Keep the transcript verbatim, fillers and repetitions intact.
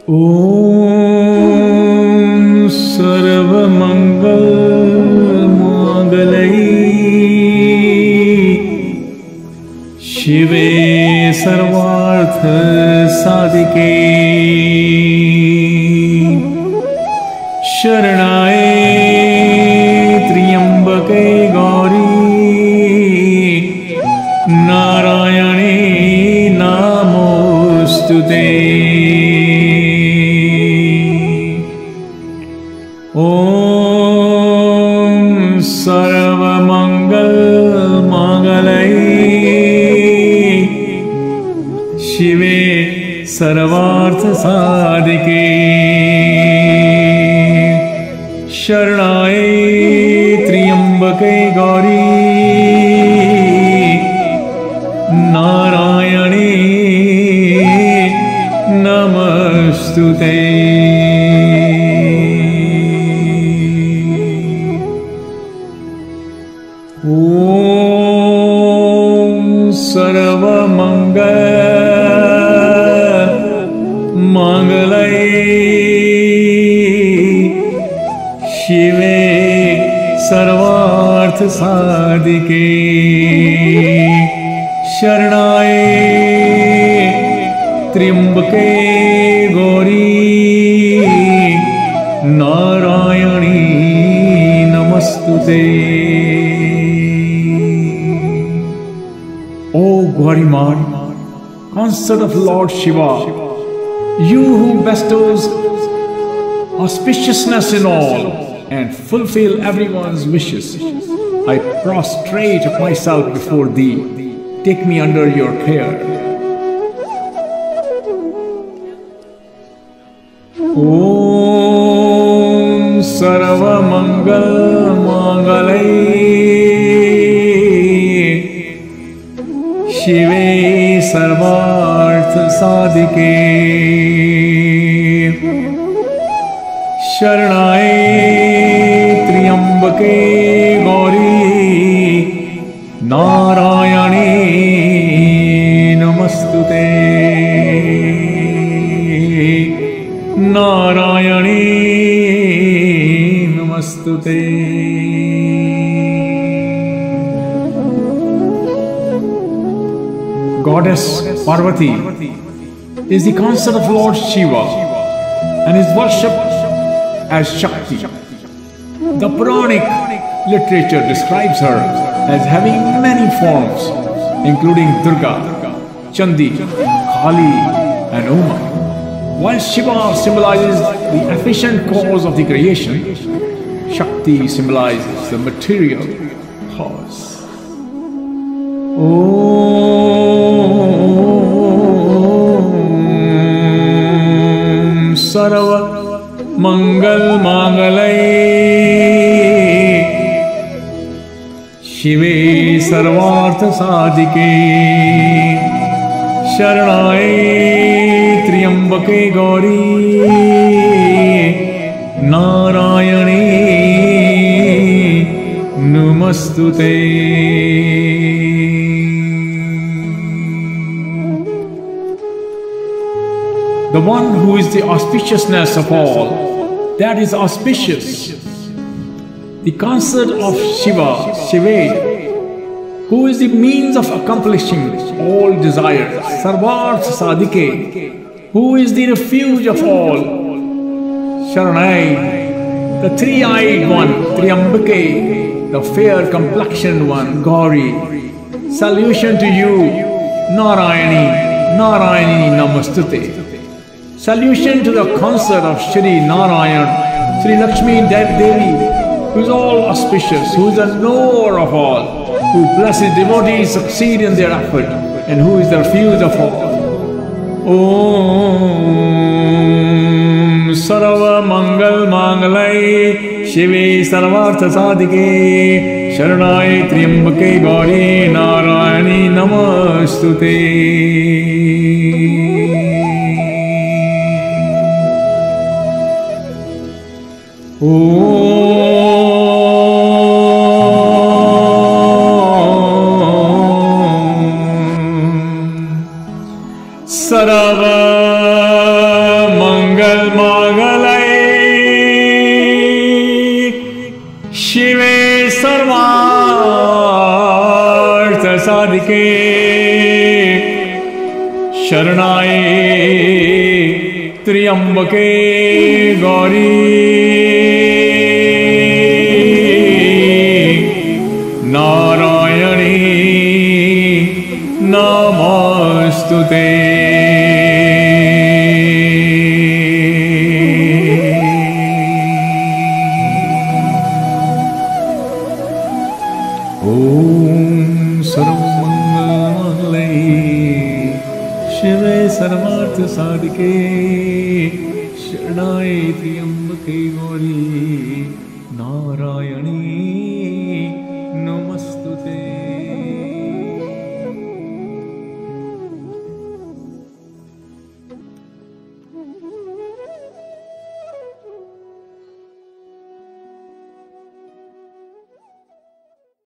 ॐ सर्वमङ्गलमाङ्गल्ये शिवे सर्वार्थसाधिके शरणाय त्र्यम्बके गौरी नारायणे नमोस्तुते। ॐ सर्वमङ्गलमाङ्गल्ये शिवे सर्वार्थसाधिके शरणाय त्र्यम्बके गौरी नारायणे नमोस्तुते। ॐ सर्वमङ्गलमाङ्गल्ये शिवे सर्वार्थसाधिके शरणाय त्र्यम्बके गौरी नारायणी नमस्तुते। O Gauriman, consort of Lord Shiva, you who bestows auspiciousness in all and fulfill everyone's wishes, I prostrate myself before thee. Take me under your care. Om Sarvamangalmangalye शिवे सर्वार्थसाधिके शरणाय त्र्यम्बके गौरी नारायणे नमस्तुते। नारायणे नमस्तुते। Goddess Parvati is the consort of Lord Shiva and is worshipped as Shakti. The Puranic literature describes her as having many forms, including Durga, Chandi, Kali, and Uma. While Shiva symbolizes the efficient cause of the creation, Shakti symbolizes the material cause. Om Sarva Mangal Mangalye Shive Sarvartha Sadhike Sharanaye Triambake Gauri Narayane Namostute. The one who is the auspiciousness of all, that is auspicious. The consort of Shiva, Shiva, who is the means of accomplishing all desires, Sarvartha Sadhike, who is the refuge of all, Sharanai, the three-eyed one, Triambake, the fair-complexioned one, Gauri. Salutation to you, Narayani, Narayani Namostute. Salutation to the consort of Shri Narayan, Shri Lakshmi Devi, who is all auspicious, who is the knower of all, who blesses devotees succeed in their effort, and who is the refuge of all. Om Sarva Mangal Mangalye Shive Sarvartha Sadhike Sharanaye Triambake Gauri Narayani Namostute. Sarva Mangal साधिके शरणाय त्र्यंबके गौरी नारायणी नमोस्तुते। ओम सर्वमंगलमांगल्ये शिवे सर्वार्थ साधिके शरणाय त्र्यंबके गौरी नारायणी